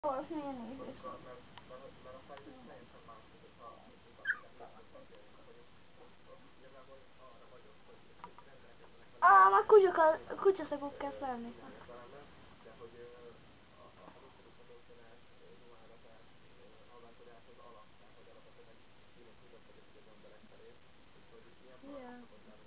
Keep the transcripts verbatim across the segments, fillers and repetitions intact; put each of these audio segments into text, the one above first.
Az milyen nézés? Ah, már kutya, kutyaszagok kezd lenni. Yeah.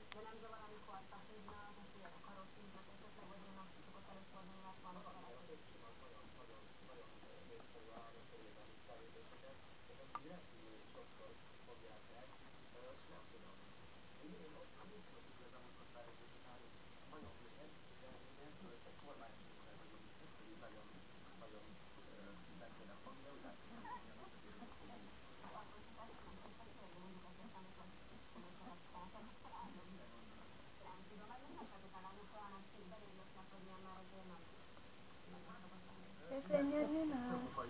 Köszönjön át.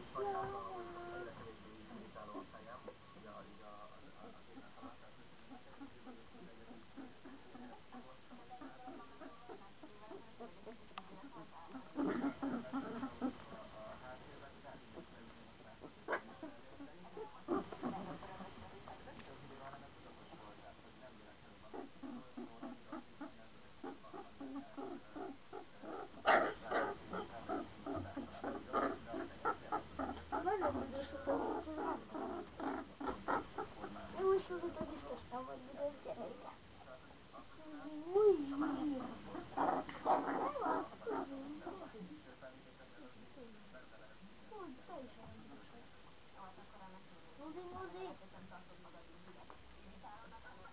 Én úgy tudod, hogy biztos nem vagy büdös gyereke. Te is olyan büdös vagy. Muzi, muzi!